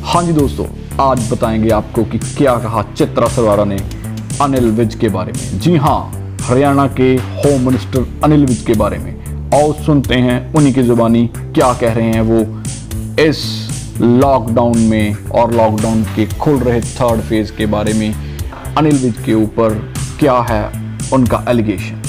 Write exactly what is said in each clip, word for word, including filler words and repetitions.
हाँ जी दोस्तों, आज बताएंगे आपको कि क्या कहा चित्रा सरवारा ने अनिल विज के बारे में। जी हाँ, हरियाणा के होम मिनिस्टर अनिल विज के बारे में। आओ सुनते हैं उन्हीं की जुबानी क्या कह रहे हैं वो इस लॉकडाउन में और लॉकडाउन के खुल रहे थर्ड फेज के बारे में। अनिल विज के ऊपर क्या है उनका एलिगेशन।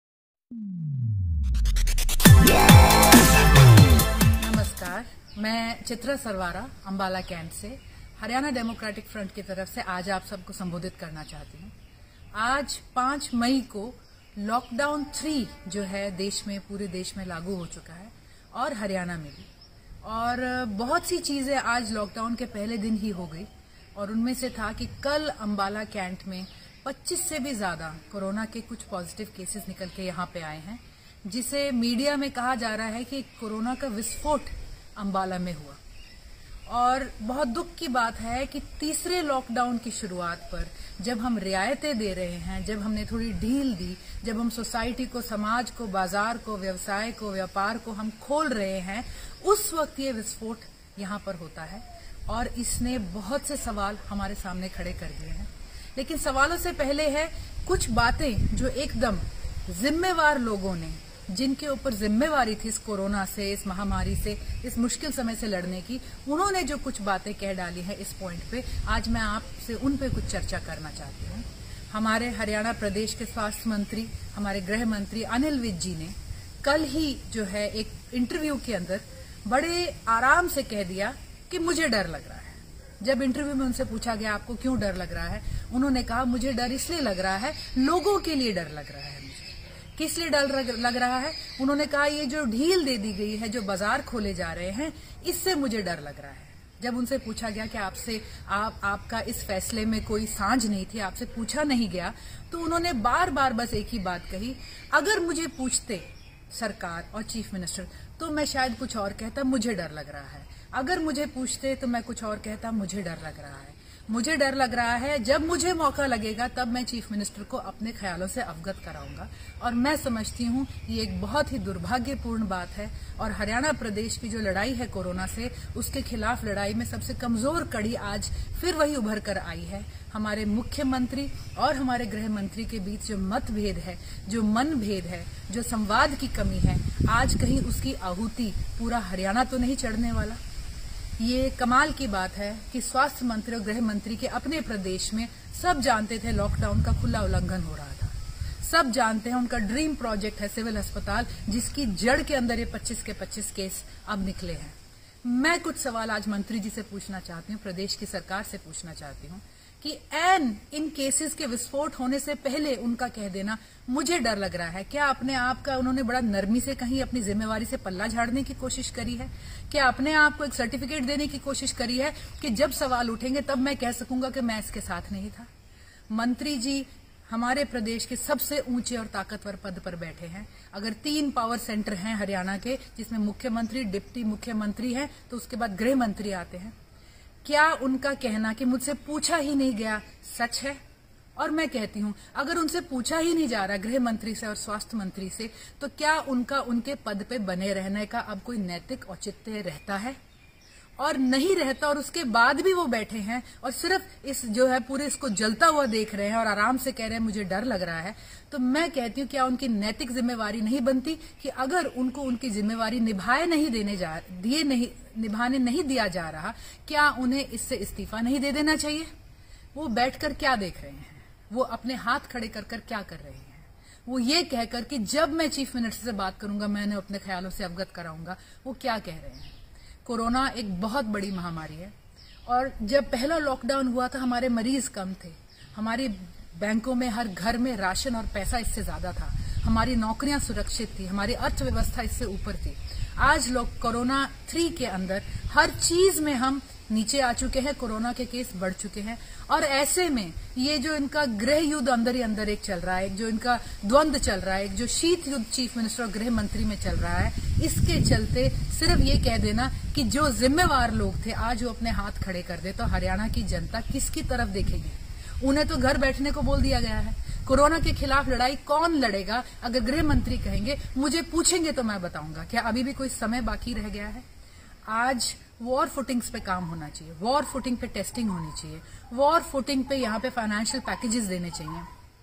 नमस्कार, मैं चित्रा सरवारा अंबाला कैंट से हरियाणा डेमोक्रेटिक फ्रंट की तरफ से आज आप सबको संबोधित करना चाहती हूँ। आज पाँच मई को लॉकडाउन थ्री जो है देश में, पूरे देश में लागू हो चुका है और हरियाणा में भी। और बहुत सी चीजें आज लॉकडाउन के पहले दिन ही हो गई और उनमें से था कि कल अंबाला कैंट में पच्चीस से भी ज्यादा कोरोना के कुछ पॉजिटिव केसेस निकल के यहाँ पे आए हैं, जिसे मीडिया में कहा जा रहा है कि कोरोना का विस्फोट अंबाला में हुआ। और बहुत दुख की बात है कि तीसरे लॉकडाउन की शुरुआत पर जब हम रियायतें दे रहे हैं, जब हमने थोड़ी ढील दी, जब हम सोसाइटी को, समाज को, बाजार को, व्यवसाय को, व्यापार को हम खोल रहे हैं, उस वक्त ये विस्फोट यहाँ पर होता है और इसने बहुत से सवाल हमारे सामने खड़े कर दिए हैं। लेकिन सवालों से पहले है कुछ बातें जो एकदम जिम्मेवार लोगों ने, जिनके ऊपर जिम्मेवारी थी इस कोरोना से, इस महामारी से, इस मुश्किल समय से लड़ने की, उन्होंने जो कुछ बातें कह डाली है इस पॉइंट पे, आज मैं आपसे उन पे कुछ चर्चा करना चाहती हूँ। हमारे हरियाणा प्रदेश के स्वास्थ्य मंत्री, हमारे गृह मंत्री अनिल विज जी ने कल ही जो है एक इंटरव्यू के अंदर बड़े आराम से कह दिया कि मुझे डर लग रहा है। जब इंटरव्यू में उनसे पूछा गया आपको क्यों डर लग रहा है, उन्होंने कहा मुझे डर इसलिए लग रहा है, लोगों के लिए डर लग रहा है। किस लिए डर लग रहा है? उन्होंने कहा ये जो ढील दे दी गई है, जो बाजार खोले जा रहे हैं, इससे मुझे डर लग रहा है। जब उनसे पूछा गया कि आपसे आप आपका इस फैसले में कोई सांझ नहीं थी, आपसे पूछा नहीं गया, तो उन्होंने बार बार बस एक ही बात कही, अगर मुझे पूछते सरकार और चीफ मिनिस्टर तो मैं शायद कुछ और कहता, मुझे डर लग रहा है। अगर मुझे पूछते तो मैं कुछ और कहता, मुझे डर लग रहा है। मुझे डर लग रहा है, जब मुझे मौका लगेगा तब मैं चीफ मिनिस्टर को अपने ख्यालों से अवगत कराऊंगा। और मैं समझती हूँ ये एक बहुत ही दुर्भाग्यपूर्ण बात है और हरियाणा प्रदेश की जो लड़ाई है कोरोना से, उसके खिलाफ लड़ाई में सबसे कमजोर कड़ी आज फिर वही उभर कर आई है। हमारे मुख्यमंत्री और हमारे गृह मंत्री के बीच जो मतभेद है, जो मनभेद है, जो संवाद की कमी है, आज कहीं उसकी आहुति पूरा हरियाणा तो नहीं चढ़ने वाला। ये कमाल की बात है कि स्वास्थ्य मंत्री और गृह मंत्री के अपने प्रदेश में सब जानते थे लॉकडाउन का खुला उल्लंघन हो रहा था। सब जानते हैं उनका ड्रीम प्रोजेक्ट है सिविल अस्पताल, जिसकी जड़ के अंदर ये पच्चीस के पच्चीस केस अब निकले हैं। मैं कुछ सवाल आज मंत्री जी से पूछना चाहती हूँ, प्रदेश की सरकार से पूछना चाहती हूँ कि एन इन केसेस के विस्फोट होने से पहले उनका कह देना मुझे डर लग रहा है, क्या अपने आप का उन्होंने बड़ा नरमी से कहीं अपनी जिम्मेवारी से पल्ला झाड़ने की कोशिश करी है? क्या अपने आप को एक सर्टिफिकेट देने की कोशिश करी है कि जब सवाल उठेंगे तब मैं कह सकूंगा कि मैं इसके साथ नहीं था? मंत्री जी हमारे प्रदेश के सबसे ऊंचे और ताकतवर पद पर बैठे हैं। अगर तीन पावर सेंटर हैं हरियाणा के, जिसमें मुख्यमंत्री, डिप्टी मुख्यमंत्री हैं, तो उसके बाद गृह मंत्री आते हैं। क्या उनका कहना कि मुझसे पूछा ही नहीं गया सच है? और मैं कहती हूं अगर उनसे पूछा ही नहीं जा रहा गृह मंत्री से और स्वास्थ्य मंत्री से, तो क्या उनका उनके पद पे बने रहने का अब कोई नैतिक औचित्य रहता है? और नहीं रहता और उसके बाद भी वो बैठे हैं और सिर्फ इस जो है पूरे इसको जलता हुआ देख रहे हैं और आराम से कह रहे हैं मुझे डर लग रहा है, तो मैं कहती हूँ क्या उनकी नैतिक जिम्मेवारी नहीं बनती कि अगर उनको उनकी जिम्मेवारी निभाए नहीं देने जा दिए नहीं निभाने नहीं दिया जा रहा, क्या उन्हें इससे इस्तीफा नहीं दे देना चाहिए? वो बैठकर क्या देख रहे हैं? वो अपने हाथ खड़े कर कर क्या कर रहे हैं? वो ये कहकर कि जब मैं चीफ मिनिस्टर से बात करूंगा मैं उन्हें अपने ख्यालों से अवगत कराऊंगा, वो क्या कह रहे हैं? कोरोना एक बहुत बड़ी महामारी है और जब पहला लॉकडाउन हुआ था हमारे मरीज कम थे, हमारी बैंकों में हर घर में राशन और पैसा इससे ज्यादा था, हमारी नौकरियां सुरक्षित थी, हमारी अर्थव्यवस्था इससे ऊपर थी। आज लोग कोरोना थ्री के अंदर हर चीज में हम नीचे आ चुके हैं, कोरोना के केस बढ़ चुके हैं और ऐसे में ये जो इनका गृह युद्ध अंदर ही अंदर एक चल रहा है, एक जो इनका द्वंद्व चल रहा है, एक जो शीत युद्ध चीफ मिनिस्टर और गृह मंत्री में चल रहा है, इसके चलते सिर्फ ये कह देना कि जो जिम्मेवार लोग थे आज वो अपने हाथ खड़े कर दे, तो हरियाणा की जनता किसकी तरफ देखेगी? उन्हें तो घर बैठने को बोल दिया गया है। कोरोना के खिलाफ लड़ाई कौन लड़ेगा? अगर गृह मंत्री कहेंगे मुझे पूछेंगे तो मैं बताऊंगा। क्या अभी भी कोई समय बाकी रह गया है? आज वॉर फुटिंग्स पे काम होना चाहिए, वॉर फुटिंग पे टेस्टिंग होनी चाहिए, वॉर फुटिंग पे यहाँ पे फाइनेंशियल पैकेजेस देने चाहिए।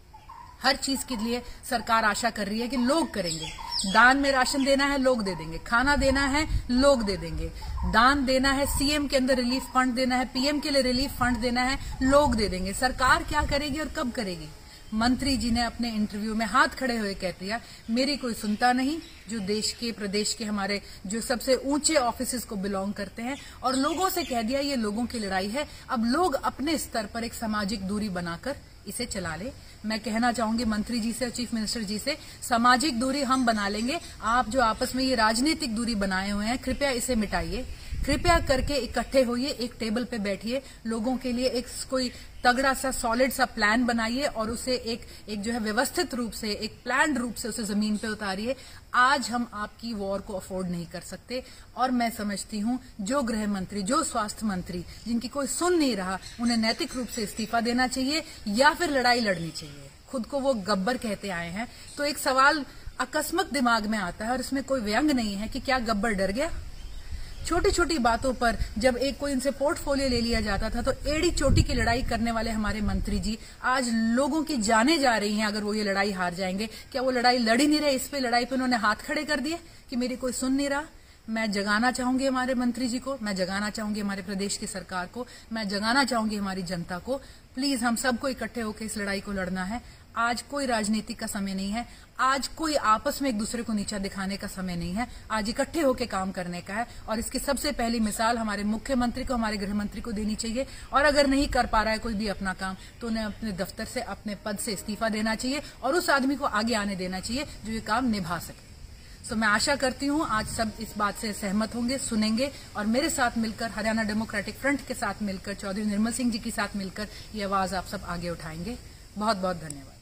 हर चीज के लिए सरकार आशा कर रही है कि लोग करेंगे। दान में राशन देना है, लोग दे देंगे। खाना देना है, लोग दे देंगे। दान देना है, सीएम के अंदर रिलीफ फंड देना है, पीएम के लिए रिलीफ फंड देना है, लोग दे देंगे। सरकार क्या करेगी और कब करेगी? मंत्री जी ने अपने इंटरव्यू में हाथ खड़े हुए कह दिया, मेरी कोई सुनता नहीं, जो देश के प्रदेश के हमारे जो सबसे ऊंचे ऑफिसेस को बिलोंग करते हैं, और लोगों से कह दिया ये लोगों की लड़ाई है, अब लोग अपने स्तर पर एक सामाजिक दूरी बनाकर इसे चला ले। मैं कहना चाहूंगी मंत्री जी से और चीफ मिनिस्टर जी से, सामाजिक दूरी हम बना लेंगे, आप जो आपस में ये राजनीतिक दूरी बनाए हुए हैं कृपया इसे मिटाइए। कृपया करके इकट्ठे होइए, एक टेबल पे बैठिए, लोगों के लिए एक कोई तगड़ा सा सॉलिड सा प्लान बनाइए और उसे एक एक जो है व्यवस्थित रूप से, एक प्लान रूप से उसे जमीन पे उतारिए। आज हम आपकी वॉर को अफोर्ड नहीं कर सकते, और मैं समझती हूं जो गृह मंत्री, जो स्वास्थ्य मंत्री, जिनकी कोई सुन नहीं रहा, उन्हें नैतिक रूप से इस्तीफा देना चाहिए या फिर लड़ाई लड़नी चाहिए। खुद को वो गब्बर कहते आए हैं, तो एक सवाल अकस्मात दिमाग में आता है और इसमें कोई व्यंग नहीं है कि क्या गब्बर डर गया? छोटी छोटी बातों पर जब एक कोई इनसे पोर्टफोलियो ले लिया जाता था तो एड़ी चोटी की लड़ाई करने वाले हमारे मंत्री जी आज लोगों की जाने जा रही हैं अगर वो ये लड़ाई हार जाएंगे। क्या वो लड़ाई लड़ी नहीं रहे? इस पे लड़ाई पे उन्होंने हाथ खड़े कर दिए कि मेरी कोई सुन नहीं रहा। मैं जगाना चाहूंगी हमारे मंत्री जी को, मैं जगाना चाहूंगी हमारे प्रदेश की सरकार को, मैं जगाना चाहूंगी हमारी जनता को, प्लीज हम सबको इकट्ठे होकर इस लड़ाई को लड़ना है। आज कोई राजनीति का समय नहीं है, आज कोई आपस में एक दूसरे को नीचा दिखाने का समय नहीं है, आज इकट्ठे होकर काम करने का है। और इसकी सबसे पहली मिसाल हमारे मुख्यमंत्री को, हमारे गृह मंत्री को देनी चाहिए, और अगर नहीं कर पा रहा है कोई भी अपना काम तो उन्हें अपने दफ्तर से, अपने पद से इस्तीफा देना चाहिए और उस आदमी को आगे आने देना चाहिए जो ये काम निभा सके। तो मैं आशा करती हूं आज सब इस बात से सहमत होंगे, सुनेंगे, और मेरे साथ मिलकर, हरियाणा डेमोक्रेटिक फ्रंट के साथ मिलकर, चौधरी निर्मल सिंह जी के साथ मिलकर ये आवाज आप सब आगे उठाएंगे। बहुत बहुत धन्यवाद।